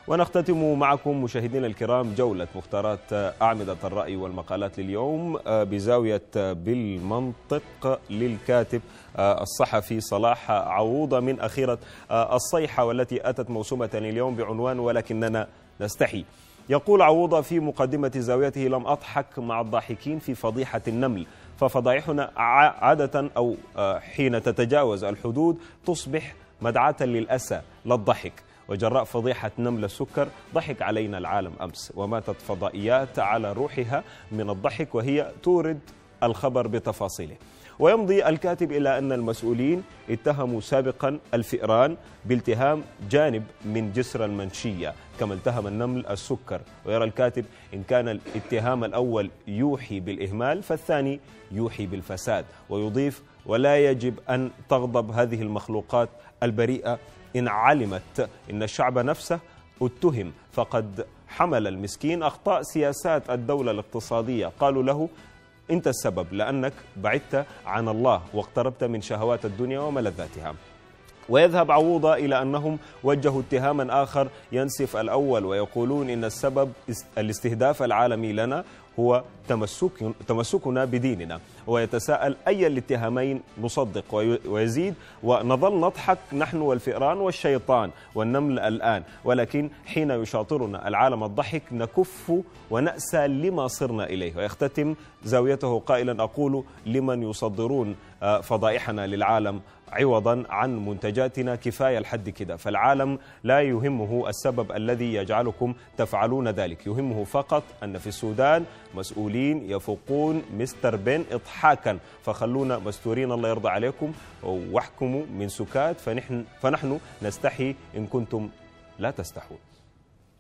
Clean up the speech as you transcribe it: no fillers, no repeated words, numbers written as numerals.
ونختتم معكم مشاهدينا الكرام جولة مختارات أعمدة الرأي والمقالات لليوم بزاوية بالمنطق للكاتب الصحفي صلاح عووضة من أخيرة الصيحة والتي أتت موسومة اليوم بعنوان ولكننا نستحي. يقول عووضة في مقدمة زاويته: لم أضحك مع الضاحكين في فضيحة النمل، ففضائحنا عادة أو حين تتجاوز الحدود تصبح مدعاة للأسى لا الضحك. وجراء فضيحة نمل السكر ضحك علينا العالم أمس، وماتت فضائيات على روحها من الضحك وهي تورد الخبر بتفاصيله. ويمضي الكاتب إلى أن المسؤولين اتهموا سابقا الفئران بالتهام جانب من جسر المنشية كما التهم النمل السكر. ويرى الكاتب إن كان الاتهام الأول يوحي بالإهمال فالثاني يوحي بالفساد، ويضيف: ولا يجب أن تغضب هذه المخلوقات البريئة إن علمت إن الشعب نفسه اتهم، فقد حمل المسكين أخطاء سياسات الدولة الاقتصادية. قالوا له: أنت السبب لأنك بعدت عن الله واقتربت من شهوات الدنيا وملذاتها. ويذهب عووضة إلى أنهم وجهوا اتهاما آخر ينسف الأول، ويقولون إن السبب الاستهداف العالمي لنا هو تمسكنا بديننا. ويتساءل أي الاتهامين نصدق، ويزيد: ونظل نضحك نحن والفئران والشيطان والنمل الآن، ولكن حين يشاطرنا العالم الضحك نكف ونأسى لما صرنا إليه. ويختتم زاويته قائلا: أقول لمن يصدرون فضائحنا للعالم عوضا عن منتجاتنا: كفاية الحد كده، فالعالم لا يهمه السبب الذي يجعلكم تفعلون ذلك، يهمه فقط أن في السودان مسؤولين يفوقون مستر بن إضحاكا، فخلونا مستورين الله يرضى عليكم واحكموا من سكات، فنحن نستحي إن كنتم لا تستحون.